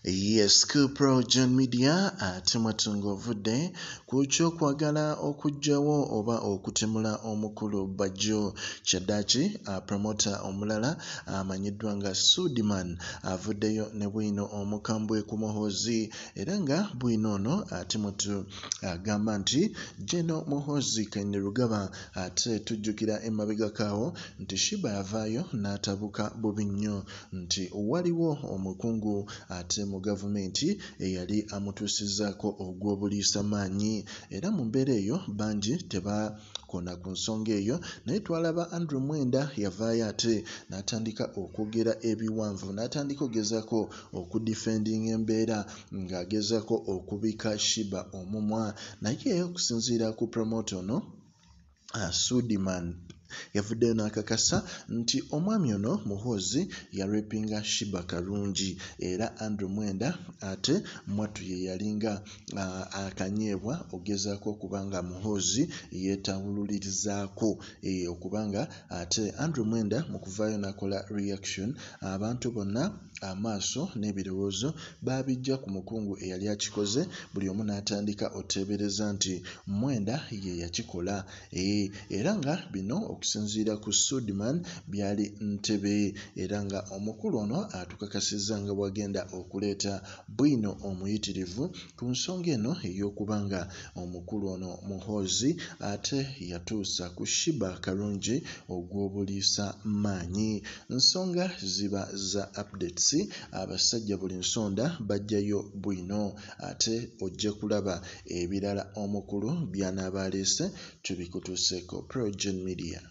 Yes, ku PROJOURN media atimatungo ovudde ku kyokwagala okugyawo oba okutemula omukulu Bajjo Kyaddaaki promota omulala amanyiddwa nga Sudiman avuddeyo ne Bwino omukambwe ku Muhoozi era nga Bwino ono atimutu agamba nti Jeno Muhoozi Kainerugaba ate tujjukira emabega kaawo nti Sheebah yavaayo n'atabuka bubi nnyo nti waliwo omukungu ate mu gavumenti eyali amutuusizzaako ogw'obuliisamaanyi era mu mbeera eyo bangi tebakona ku nsonga eyo naye twalaba Mwenda yavaayo ate n'atandika okwogera ebiwanvu n'atandika okugezaako okudifendinga embeera ng'agezaako okubika Sheebah omumwa naye okusinziira ku promota ono Sudiman yavuddeyo n'akakasa nti omwami ono Muhoozi yarepinga Sheebah Karungi era Mwenda ate mwattu ye yalinga akanyeebwa ogezaako okubanga Muhoozi yeetawulirizaako okubanga ate Mwenda mu kuvaayo n'akola reaction abantu bonna amaaso n'ebirowoozo baabijja ku mukungu eyali akikoze buli omu n'atandika oteebereza nti Mwenda ye yakikola era nga bino okusinziira ku Sudiman byali Entebbe era nga omukulu ono atukakasizza nga bwagenda okuleeta Bwino omuyitirivu ku nsonga eno ey'okubanga omukulu ono Muhoozi ate yatuusa ku Sheebah Karungi ogw'obuliisa maanyi. Nsonga ziba za updates abasajja buli nsonda bajjayo Bwino ate ojja kulaba ebirala omukulu by'anaaba aleese tubikutuuseeko PROJOURN media.